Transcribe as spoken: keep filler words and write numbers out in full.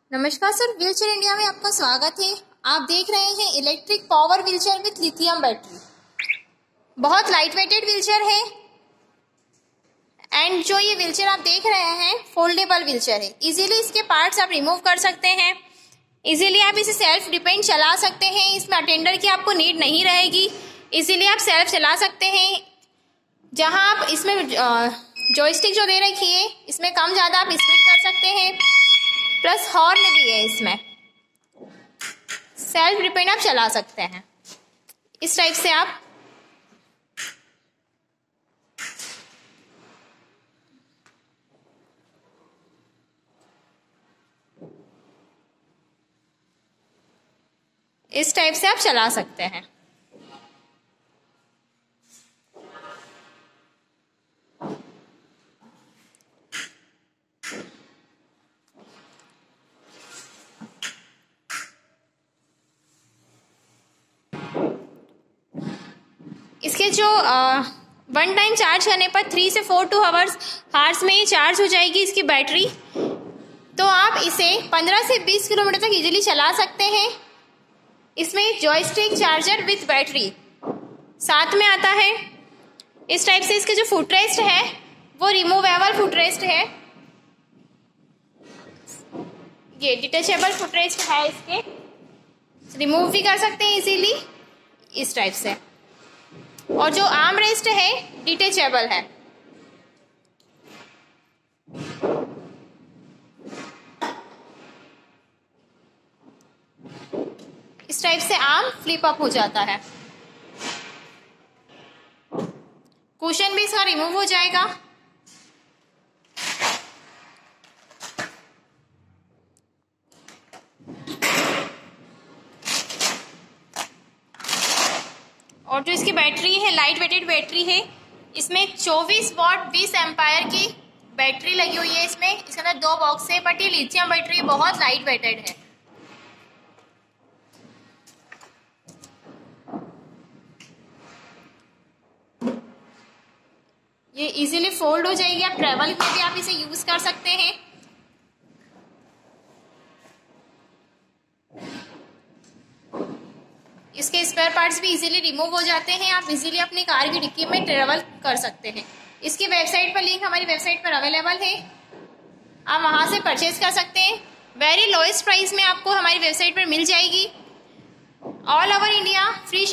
नमस्कार sir, wheelchair India में आपका स्वागत है। आप देख रहे हैं electric power wheelchair with lithium battery. बहुत लाइट वेटेड व्हीलचेयर है एंड जो ये व्हीलचेयर आप देख रहे हैं फोल्डेबल व्हीलचेयर है। इजीली इसके पार्ट्स आप रिमूव कर सकते हैं। इजीली आप इसे सेल्फ डिपेंड चला सकते हैं। इसमें अटेंडर की आपको नीड नहीं रहेगी। इजीली आप सेल्फ चला सकते हैं। जहां आप इसमें जॉयस्टिक जो दे रखी है इसमें कम ज़्यादा आप स्पीड कर सकते हैं। प्लस हॉर्न भी है इसमें। सेल्फ डिपेंड आप चला सकते हैं। इस टाइप से आप इस टाइप से आप चला सकते हैं। इसके जो वन टाइम चार्ज करने पर थ्री से फोर टू आवर्स हार्स में चार्ज हो जाएगी इसकी बैटरी। तो आप इसे पंद्रह से बीस किलोमीटर तक इजीली चला सकते हैं। इसमें जॉयस्टिक चार्जर विथ बैटरी साथ में आता है। इस टाइप से इसके जो फुटरेस्ट है वो रिमूवेबल फुटरेस्ट है। ये डिटेचेबल फुटरेस्ट है। इसके रिमूव भी कर सकते हैं इजीली इस टाइप से। और जो आर्म रेस्ट है डिटेचेबल है। इस टाइप से आर्म फ्लिप अप हो जाता है। कुशन भी इसका रिमूव हो जाएगा। और जो इसकी बैटरी है लाइट वेटेड बैटरी है। इसमें चौबीस वॉट बीस एम्पायर की बैटरी लगी हुई है। इसमें इसके अंदर दो बॉक्स है बट ये लिथियम बैटरी बहुत लाइट वेटेड है। ये इजीली फोल्ड हो जाएगी। आप ट्रैवल में भी आप इसे यूज कर सकते हैं। इसके स्पेयर पार्ट्स भी इजीली रिमूव हो जाते हैं। आप इजीली अपनी कार की डिक्की में ट्रेवल कर सकते हैं। इसकी वेबसाइट पर लिंक हमारी वेबसाइट पर अवेलेबल है। आप वहां से परचेज कर सकते हैं। वेरी लोएस्ट प्राइस में आपको हमारी वेबसाइट पर मिल जाएगी। All over India free